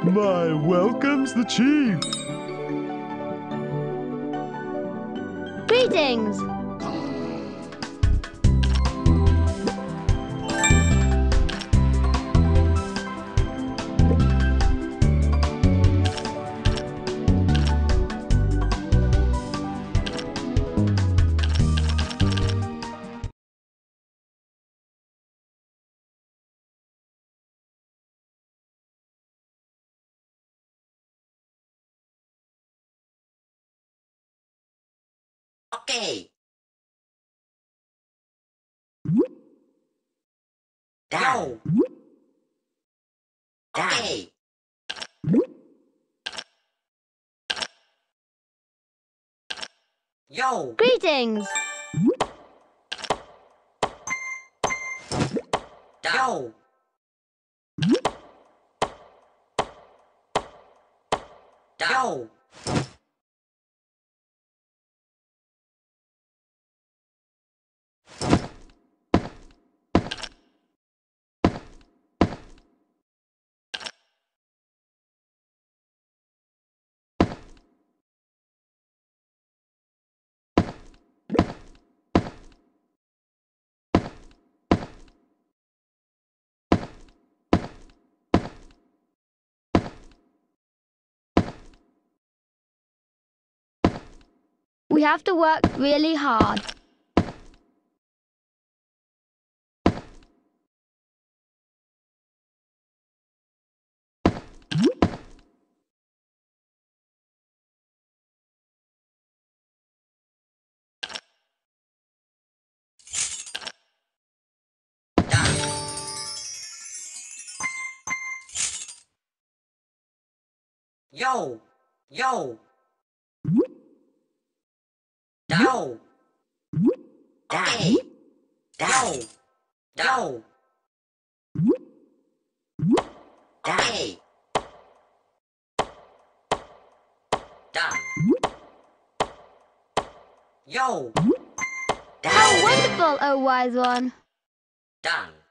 My welcome's the chief. Greetings! Okay. Down. Okay. Yo. Greetings! Down. Down. We have to work really hard. Yo. Yo. Down. Okay. Down. Down. Okay. Done. Yo. How Down. wonderful, oh wise one! Done.